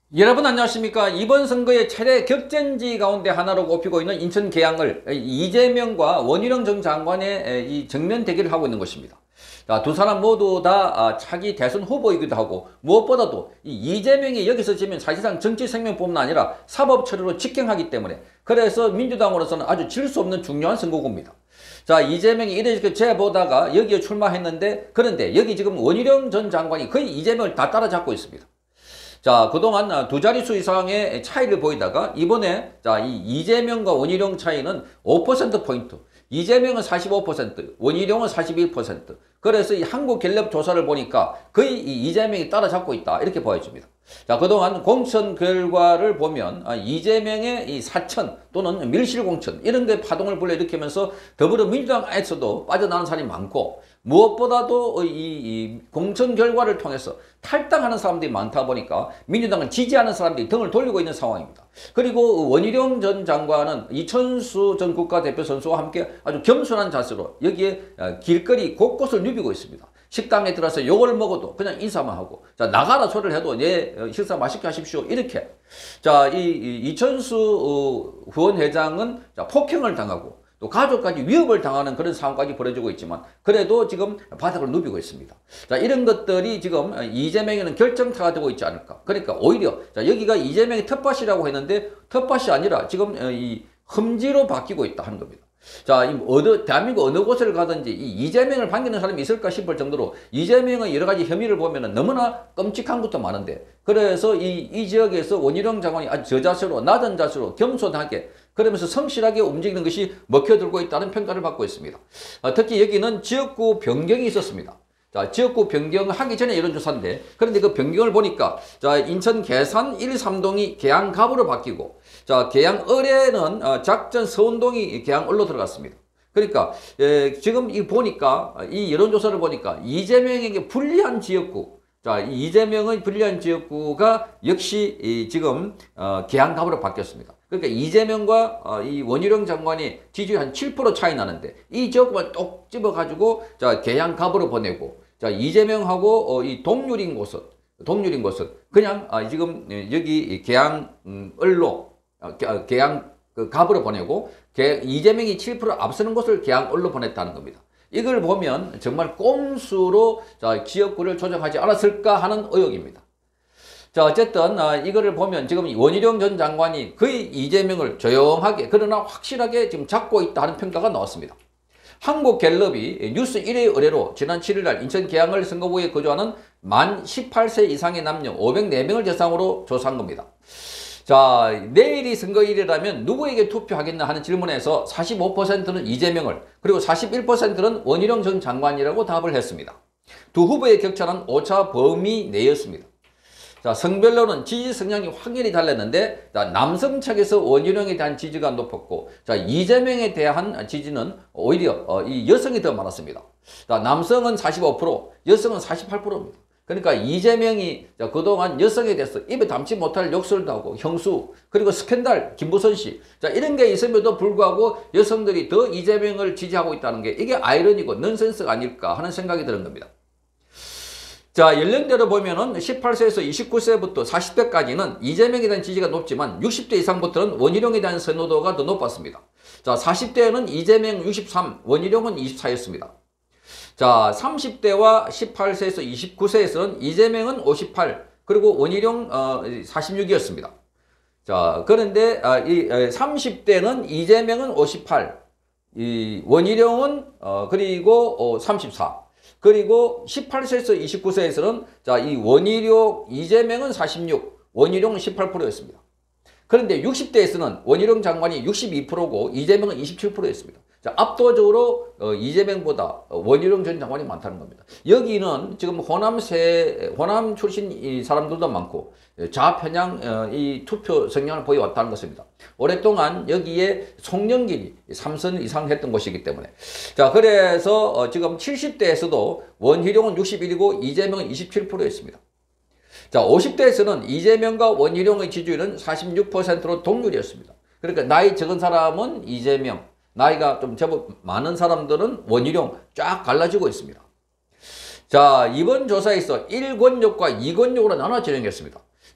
여러분 안녕하십니까. 이번 선거의 최대 격전지 가운데 하나로 꼽히고 있는 인천 계양을 이재명과 원희룡 전 장관의 이 정면 대결을 하고 있는 것입니다. 자, 두 사람 모두 다 차기 대선 후보이기도 하고, 무엇보다도 이재명이 여기서 지면 사실상 정치 생명뿐만 아니라 사법 처리로 직행하기 때문에, 그래서 민주당으로서는 아주 질 수 없는 중요한 선거구입니다. 자, 이재명이 이렇게 재보다가 여기에 출마했는데, 그런데 여기 지금 원희룡 전 장관이 거의 이재명을 다 따라잡고 있습니다. 자, 그동안 두 자릿수 이상의 차이를 보이다가 이번에 이 이재명과 원희룡 차이는 5%포인트. 이재명은 45%, 원희룡은 41%. 그래서 이 한국갤럽 조사를 보니까 거의 이 이재명이 따라잡고 있다. 이렇게 보여집니다. 자, 그동안 공천 결과를 보면 이재명의 이 사천 또는 밀실공천 이런 게 파동을 불러일으키면서 더불어민주당에서도 빠져나오는 사람이 많고, 무엇보다도 이 공천 결과를 통해서 탈당하는 사람들이 많다 보니까 민주당을 지지하는 사람들이 등을 돌리고 있는 상황입니다. 그리고 원희룡 전 장관은 이천수 전 국가대표 선수와 함께 아주 겸손한 자세로 여기에 길거리 곳곳을 누비고 있습니다. 식당에 들어서 욕을 먹어도 그냥 인사만 하고, 자, 나가라 소리를 해도 식사 맛있게 하십시오. 이렇게. 자, 이천수 후원회장은 폭행을 당하고 또 가족까지 위협을 당하는 그런 상황까지 벌어지고 있지만, 그래도 지금 바닥을 누비고 있습니다. 자, 이런 것들이 지금 이재명에는 결정타가 되고 있지 않을까. 그러니까 오히려, 자, 여기가 이재명의 텃밭이라고 했는데 텃밭이 아니라 지금 이 험지로 바뀌고 있다 하는 겁니다. 자, 대한민국 어느 곳을 가든지 이재명을 반기는 사람이 있을까 싶을 정도로 이재명의 여러 가지 혐의를 보면 너무나 끔찍한 것도 많은데, 그래서 이 지역에서 원희룡 장관이 아주 저자세로, 낮은 자세로 겸손하게 그러면서 성실하게 움직이는 것이 먹혀들고 있다는 평가를 받고 있습니다. 특히 여기는 지역구 변경이 있었습니다. 자, 지역구 변경하기 전에 여론조사인데, 그런데 그 변경을 보니까, 자, 인천 계산 1, 3동이 계양갑으로 바뀌고, 자, 계양을에는 작전 서운동이 계양을로 들어갔습니다. 그러니까, 지금 보니까, 이 여론조사를 보니까, 이재명에게 불리한 지역구, 자, 이재명의 불리한 지역구가 역시 지금, 계양갑으로 바뀌었습니다. 그러니까 이재명과 이 원희룡 장관이 지지율 한 7% 차이 나는데, 이 지역구만 똑 집어가지고, 자, 계양갑으로 보내고, 자, 이재명하고 이 동률인 곳은 그냥 지금 여기 계양을로, 계양 갑으로 보내고, 이재명이 7% 앞서는 곳을 계양을로 보냈다는 겁니다. 이걸 보면 정말 꼼수로 지역구를 조정하지 않았을까 하는 의혹입니다. 자, 어쨌든 이거를 보면 지금 원희룡 전 장관이 거의 이재명을 조용하게 그러나 확실하게 지금 잡고 있다 하는 평가가 나왔습니다. 한국갤럽이 뉴스 1회 의뢰로 지난 7일날 인천 계양을 선거구에 거주하는 만 18세 이상의 남녀 504명을 대상으로 조사한 겁니다. 자, 내일이 선거일이라면 누구에게 투표하겠나 하는 질문에서 45%는 이재명을, 그리고 41%는 원희룡 전 장관이라고 답을 했습니다. 두 후보의 격차는 오차 범위 내였습니다. 자, 성별로는 지지 성향이 확연히 달랐는데, 자, 남성 측에서 원희룡에 대한 지지가 높았고, 자, 이재명에 대한 지지는 오히려 이 여성이 더 많았습니다. 자, 남성은 45%, 여성은 48%입니다. 그러니까 이재명이 그동안 여성에 대해서 입에 담지 못할 욕설도 하고 형수, 그리고 스캔들, 김부선 씨, 자, 이런 게 있음에도 불구하고 여성들이 더 이재명을 지지하고 있다는 게 이게 아이러니고 넌센스가 아닐까 하는 생각이 드는 겁니다. 자, 연령대로 보면은 18세에서 29세부터 40대까지는 이재명에 대한 지지가 높지만 60대 이상부터는 원희룡에 대한 선호도가 더 높았습니다. 자, 40대에는 이재명 63, 원희룡은 24였습니다. 자, 30대와 18세에서 29세에서는 이재명은 58, 그리고 원희룡 46이었습니다. 자, 그런데 이 30대는 이재명은 58, 이 원희룡은 그리고 34. 그리고 18세에서 29세에서는 자, 이 원희룡, 이재명은 46, 원희룡은 18%였습니다. 그런데 60대에서는 원희룡 장관이 62%고 이재명은 27%였습니다. 자, 압도적으로 이재명보다 원희룡 전 장관이 많다는 겁니다. 여기는 지금 호남 출신 이 사람들도 많고 좌편향 이 투표 성향을 보여왔다는 것입니다. 오랫동안 여기에 송영길이 3선 이상 했던 곳이기 때문에. 자, 그래서 지금 70대에서도 원희룡은 61이고 이재명은 27%였습니다. 자, 50대에서는 이재명과 원희룡의 지지율은 46%로 동률이었습니다. 그러니까 나이 적은 사람은 이재명, 나이가 좀 제법 많은 사람들은 원희룡 쫙 갈라지고 있습니다. 자, 이번 조사에서 1권역과 2권역으로 나눠 진행했습니다.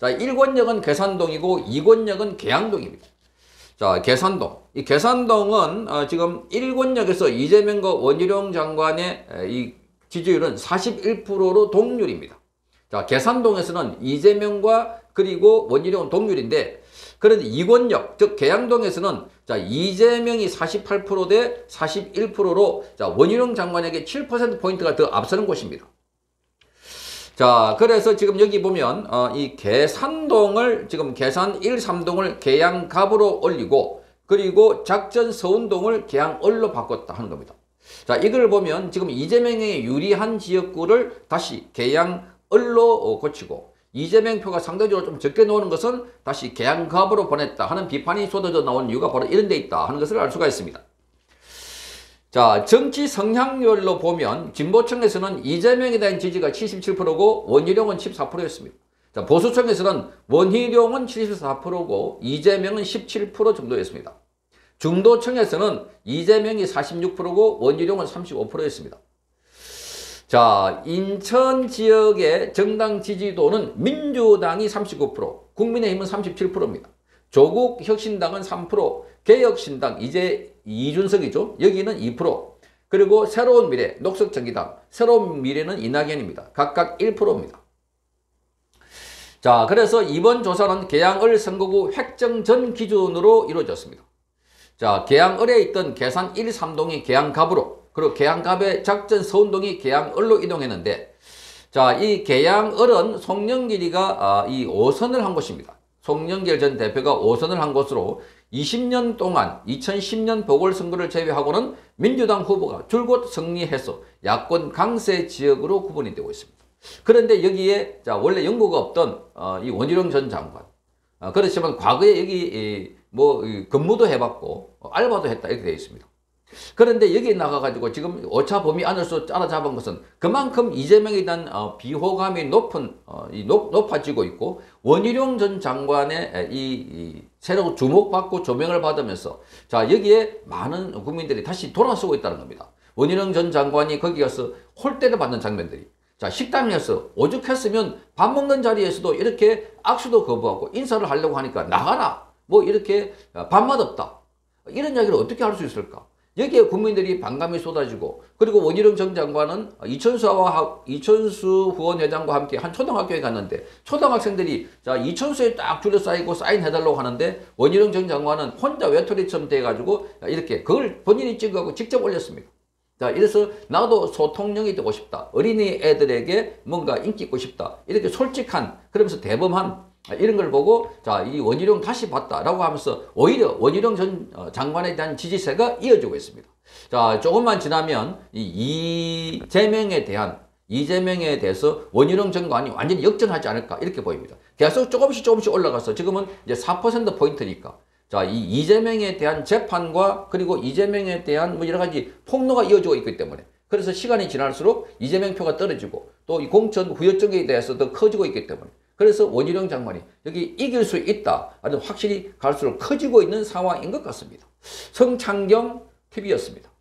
자, 1권역은 계산동이고 2권역은 계양동입니다. 자, 계산동. 이 계산동은 지금 1권역에서 이재명과 원희룡 장관의 이 지지율은 41%로 동률입니다. 자, 계산동에서는 이재명과 그리고 원희룡은 동률인데, 그런데 2권역, 즉 계양동에서는 자, 이재명이 48% 대 41%로 자, 원희룡 장관에게 7%포인트가 더 앞서는 곳입니다. 자, 그래서 지금 여기 보면 이 계산동을 지금 계산 1, 3동을 계양갑으로 올리고, 그리고 작전 서운동을 계양을로 바꿨다 하는 겁니다. 자, 이걸 보면 지금 이재명에 유리한 지역구를 다시 계양을로 고치고, 이재명 표가 상대적으로 좀 적게 나오는 것은 다시 계양갑으로 보냈다 하는 비판이 쏟아져 나온 이유가 바로 이런 데 있다 하는 것을 알 수가 있습니다. 자, 정치 성향별로 보면 진보층에서는 이재명에 대한 지지가 77%고 원희룡은 14%였습니다. 자, 보수층에서는 원희룡은 74%고 이재명은 17% 정도였습니다. 중도층에서는 이재명이 46%고 원희룡은 35%였습니다. 자, 인천 지역의 정당 지지도는 민주당이 39%, 국민의힘은 37%입니다. 조국혁신당은 3%, 개혁신당, 이제 이준석이죠. 여기는 2%, 그리고 새로운 미래, 녹색정의당, 새로운 미래는 이낙연입니다. 각각 1%입니다. 자, 그래서 이번 조사는 계양을 선거구 획정 전 기준으로 이루어졌습니다. 자, 계양을에 있던 계산 1, 3동이 계양갑으로, 그리고 계양갑의 작전 서운동이 계양을로 이동했는데, 자, 이 계양을은 송영길이가 이 5선을 한 곳입니다. 송영길 전 대표가 5선을 한 곳으로 20년 동안 2010년 보궐선거를 제외하고는 민주당 후보가 줄곧 승리해서 야권 강세 지역으로 구분이 되고 있습니다. 그런데 여기에 자, 원래 연고가 없던 이 원희룡 전 장관, 그렇지만 과거에 여기 근무도 해봤고 알바도 했다 이렇게 되어 있습니다. 그런데 여기에 나가가지고 지금 오차 범위 안에서 따라잡은 것은 그만큼 이재명에 대한 비호감이 높아지고 있고, 원희룡 전 장관의 새로 주목받고 조명을 받으면서 자, 여기에 많은 국민들이 다시 돌아서고 있다는 겁니다. 원희룡 전 장관이 거기 가서 홀대를 받는 장면들이, 자, 식당에서 오죽했으면 밥 먹는 자리에서도 이렇게 악수도 거부하고 인사를 하려고 하니까 나가라, 이렇게 밥맛 없다, 이런 이야기를 어떻게 할 수 있을까? 여기에 국민들이 반감이 쏟아지고, 그리고 원희룡 전 장관은 이천수 후원 회장과 함께 한 초등학교에 갔는데 초등학생들이 자, 이천수에 딱 둘러싸이고 사인해달라고 하는데 원희룡 전 장관은 혼자 외톨이처럼 돼가지고 이렇게 그걸 본인이 찍어가고 직접 올렸습니다. 자, 이래서 나도 소통령이 되고 싶다, 어린이 애들에게 뭔가 인기 있고 싶다, 이렇게 솔직한, 그러면서 대범한 이런 걸 보고 자, 이 원희룡 다시 봤다라고 하면서 오히려 원희룡 전 장관에 대한 지지세가 이어지고 있습니다. 자, 조금만 지나면 이재명에 대해서 원희룡 장관이 완전히 역전하지 않을까 이렇게 보입니다. 계속 조금씩 올라가서 지금은 이제 4%포인트니까 자, 이 이재명에 대한 재판과 그리고 이재명에 대한 여러 가지 폭로가 이어지고 있기 때문에, 그래서 시간이 지날수록 이재명 표가 떨어지고 또 이 공천 후유증에 대해서 더 커지고 있기 때문에, 그래서 원희룡 장관이 여기 이길 수 있다, 아주 확실히 갈수록 커지고 있는 상황인 것 같습니다. 성창경 TV였습니다.